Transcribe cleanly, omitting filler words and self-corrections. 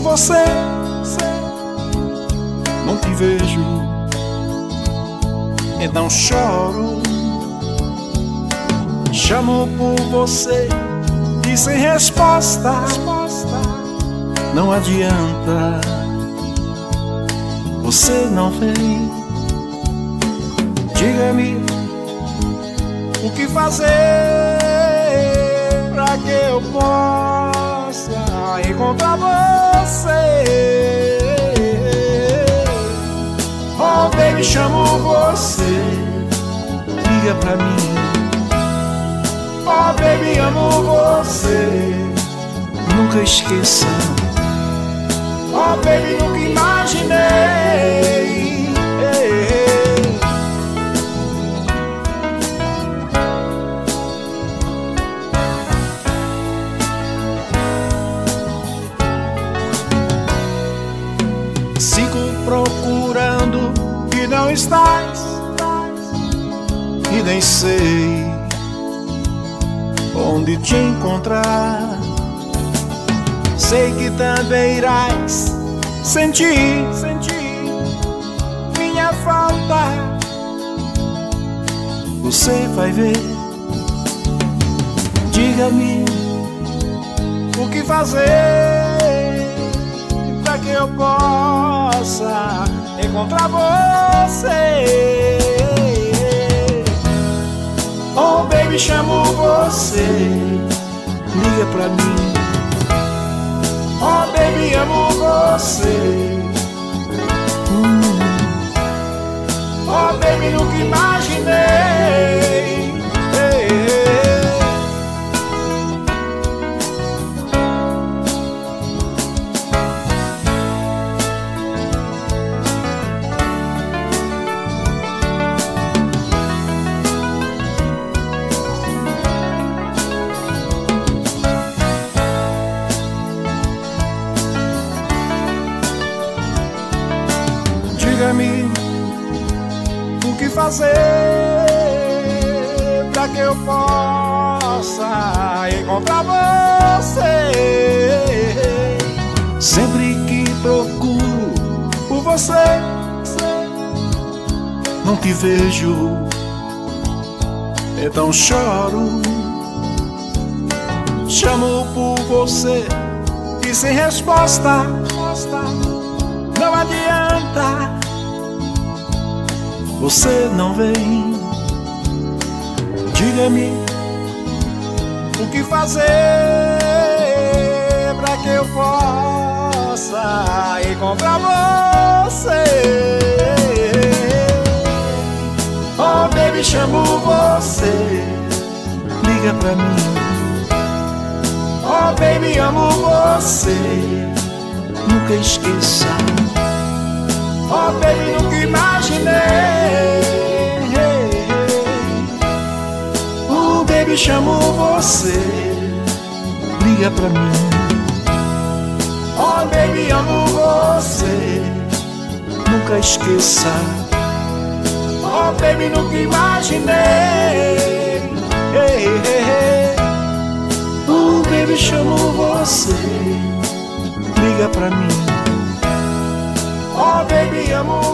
você, não te vejo, então choro. Chamo por você e sem resposta, não adianta, você não vem. Diga-me o que fazer pra que eu possa encontrar você. Oh baby, chamo você, liga pra mim. Oh baby, amo você, nunca esqueça. Oh baby, nunca imaginei. Sigo procurando e não estás, e nem sei onde te encontrar. Sei que também irás sentir minha falta. Você vai ver. Diga-me o que fazer pra que eu possa encontrar você. Oh baby, chamo você, liga pra mim. Oh baby, amo você. Oh baby, nunca imaginei. Diga-me o que fazer pra que eu possa encontrar você. Sempre que procuro por você, não te vejo, então choro. Chamo por você e sem resposta, não adianta, você não vem. Diga-me o que fazer pra que eu possa encontrar você. Oh baby, chamo você, liga pra mim. Oh baby, amo você, nunca esqueça. Oh baby, nunca imaginei. Oh baby, chamo você, liga pra mim. Oh baby, amo você, nunca esqueça. Oh baby, nunca imaginei. Oh baby, chamo você, liga pra mim. Oh baby, amo